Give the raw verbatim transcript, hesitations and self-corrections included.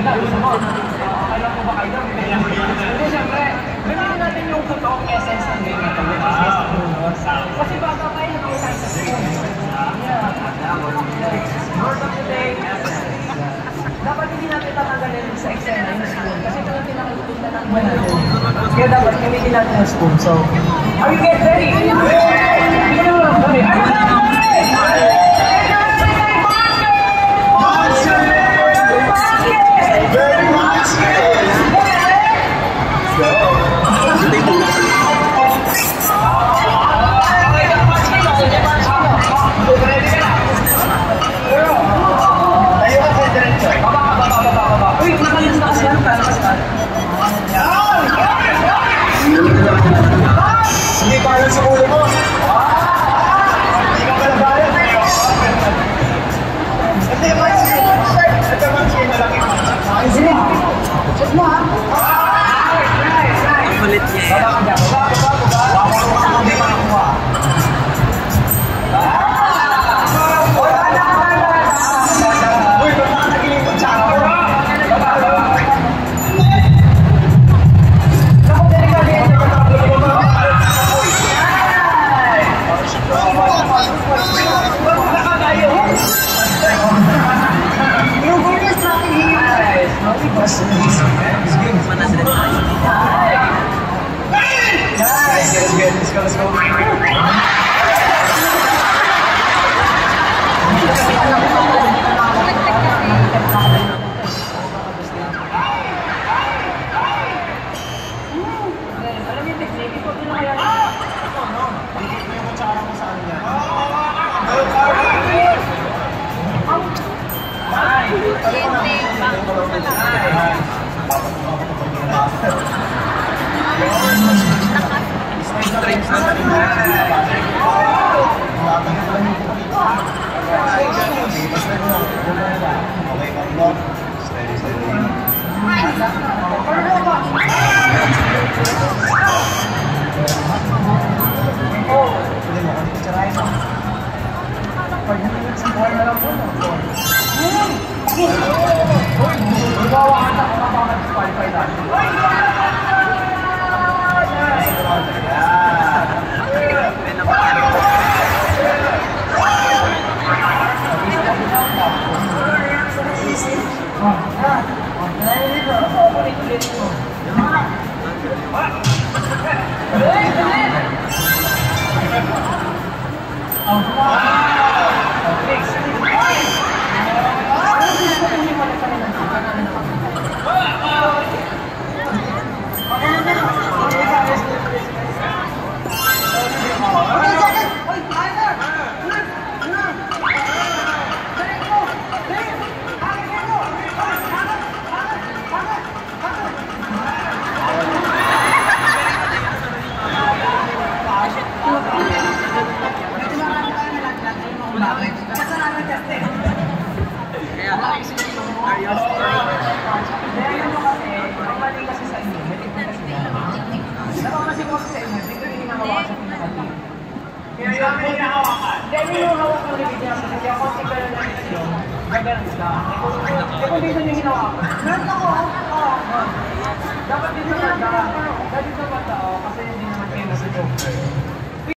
Alam mo ba kayo? Hindi, siyempre, gamitin natin yung totoong essence ng game na ito, which is yes, bonus. Kasi baka kayo nakikita sa spoon. Yeah. Word of the day, dapat hindi natin tatanggalin sa eksena yung spoon. Kasi ito yung pinakagupita ng buwan natin. Kaya dapat gamitin natin yung spoon. So, are you guys ready? Are you ready? Very much, hindi parang sa ulo mo. Hindi ka pala bayan. Ito yung mga siya. Ito yung mga siya na laki. Sige. Check mo ha. Kulit niya. Baba ka dyan. Baba, baba, baba. Baba ka hindi makakuha. Uy, baba ka nagiling mo siya. Baba, baba. Nice, let's get, let's go, let's go. Dapat dito na, dapat dito ba tao kasi hindi naman kayo nasa joke.